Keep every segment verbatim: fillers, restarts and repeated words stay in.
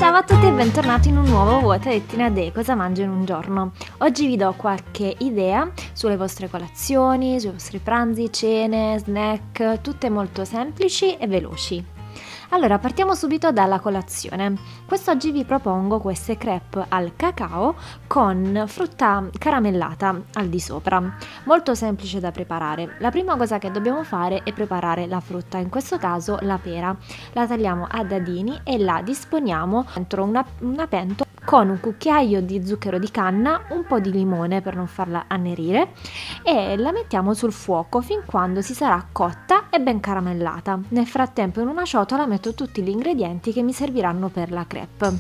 Ciao a tutti e bentornati in un nuovo What I Eat in a Day, cosa mangio in un giorno. Oggi vi do qualche idea sulle vostre colazioni, sui vostri pranzi, cene, snack, tutte molto semplici e veloci. Allora, partiamo subito dalla colazione. Quest'oggi vi propongo queste crêpe al cacao con frutta caramellata al di sopra. Molto semplice da preparare. La prima cosa che dobbiamo fare è preparare la frutta, in questo caso la pera. La tagliamo a dadini e la disponiamo dentro una, una pentola con un cucchiaio di zucchero di canna, un po' di limone per non farla annerire e la mettiamo sul fuoco fin quando si sarà cotta e ben caramellata. Nel frattempo in una ciotola metto tutti gli ingredienti che mi serviranno per la crêpe.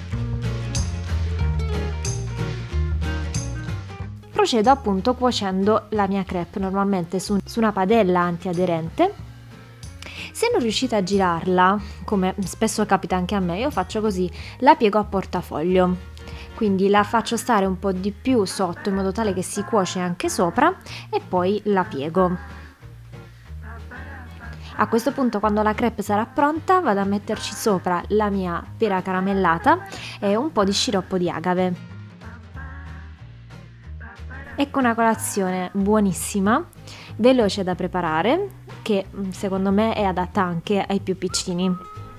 Procedo appunto cuocendo la mia crêpe normalmente su, su una padella antiaderente. Se non riuscite a girarla, come spesso capita anche a me, io faccio così, la piego a portafoglio, quindi la faccio stare un po' di più sotto in modo tale che si cuoce anche sopra e poi la piego. A questo punto, quando la crêpe sarà pronta, vado a metterci sopra la mia pera caramellata e un po' di sciroppo di agave. Ecco una colazione buonissima, veloce da preparare, che secondo me è adatta anche ai più piccini.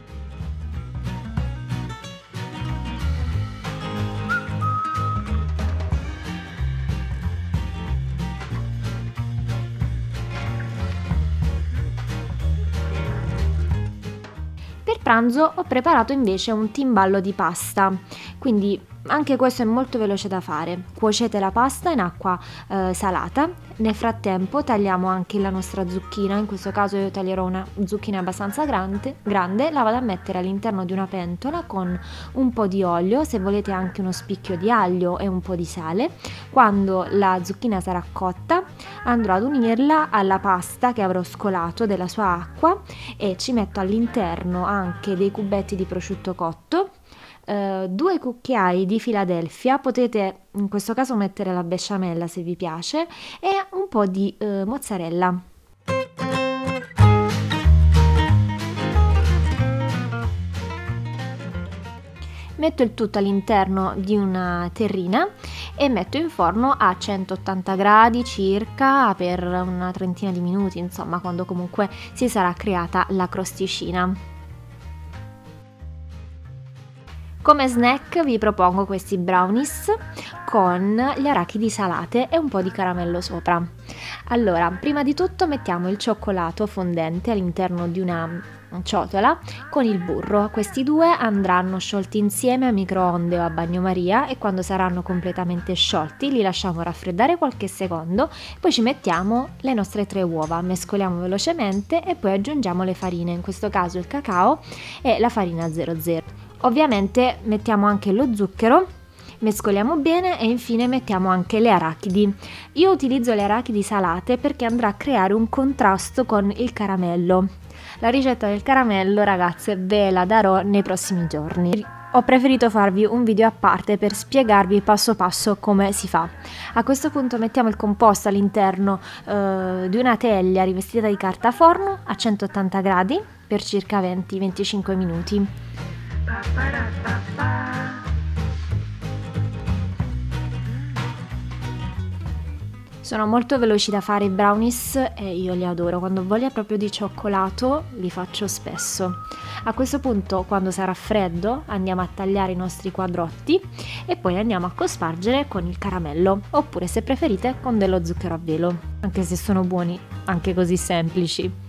Per pranzo ho preparato invece un timballo di pasta, quindi anche questo è molto veloce da fare. Cuocete la pasta in acqua eh, salata, nel frattempo tagliamo anche la nostra zucchina, in questo caso io taglierò una zucchina abbastanza grande, grande, la vado a mettere all'interno di una pentola con un po' di olio, se volete anche uno spicchio di aglio e un po' di sale. Quando la zucchina sarà cotta andrò ad unirla alla pasta che avrò scolato della sua acqua e ci metto all'interno anche dei cubetti di prosciutto cotto, Uh, due cucchiai di Philadelphia, potete in questo caso mettere la besciamella se vi piace, e un po' di uh, mozzarella. Metto il tutto all'interno di una terrina e metto in forno a centottanta gradi circa per una trentina di minuti, insomma, quando comunque si sarà creata la crosticina. Come snack vi propongo questi brownies con gli arachidi salate e un po' di caramello sopra. Allora, prima di tutto mettiamo il cioccolato fondente all'interno di una ciotola con il burro. Questi due andranno sciolti insieme a microonde o a bagnomaria e quando saranno completamente sciolti li lasciamo raffreddare qualche secondo, poi ci mettiamo le nostre tre uova, mescoliamo velocemente e poi aggiungiamo le farine, in questo caso il cacao e la farina zero zero. Ovviamente mettiamo anche lo zucchero, mescoliamo bene e infine mettiamo anche le arachidi. Io utilizzo le arachidi salate perché andrà a creare un contrasto con il caramello. La ricetta del caramello, ragazze, ve la darò nei prossimi giorni. Ho preferito farvi un video a parte per spiegarvi passo passo come si fa. A questo punto mettiamo il composto all'interno eh, di una teglia rivestita di carta forno a centottanta gradi per circa venti venticinque minuti. Sono molto veloci da fare i brownies e io li adoro. Quando ho voglia proprio di cioccolato li faccio spesso. A questo punto, quando sarà freddo, andiamo a tagliare i nostri quadrotti e poi andiamo a cospargere con il caramello, oppure se preferite con dello zucchero a velo, anche se sono buoni anche così semplici.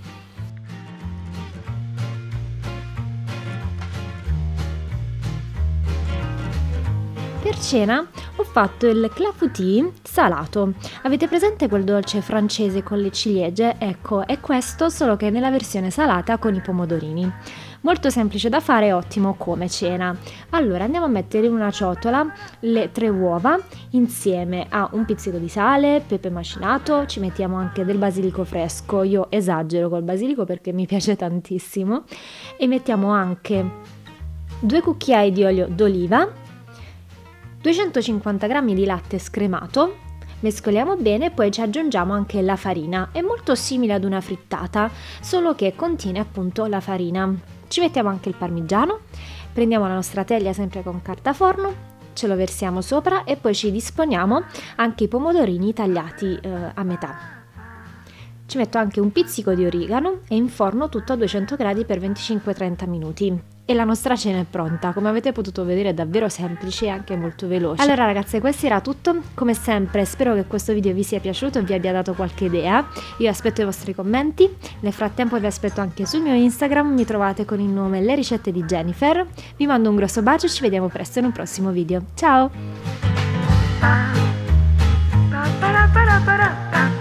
Per cena ho fatto il clafoutis salato. Avete presente quel dolce francese con le ciliegie? Ecco, è questo, solo che nella versione salata con i pomodorini. Molto semplice da fare e ottimo come cena. Allora andiamo a mettere in una ciotola le tre uova insieme a un pizzico di sale, pepe macinato, ci mettiamo anche del basilico fresco, io esagero col basilico perché mi piace tantissimo, e mettiamo anche due cucchiai di olio d'oliva, duecentocinquanta grammi di latte scremato, mescoliamo bene e poi ci aggiungiamo anche la farina. È molto simile ad una frittata, solo che contiene appunto la farina. Ci mettiamo anche il parmigiano Prendiamo la nostra teglia sempre con carta forno, ce lo versiamo sopra e poi ci disponiamo anche i pomodorini tagliati eh, a metà. Ci metto anche un pizzico di origano e inforno tutto a duecento gradi per venticinque trenta minuti. E la nostra cena è pronta, come avete potuto vedere è davvero semplice e anche molto veloce. Allora ragazze, questo era tutto, come sempre spero che questo video vi sia piaciuto e vi abbia dato qualche idea. Io aspetto i vostri commenti, nel frattempo vi aspetto anche sul mio Instagram, mi trovate con il nome Le Ricette di Jennifer. Vi mando un grosso bacio e ci vediamo presto in un prossimo video, ciao!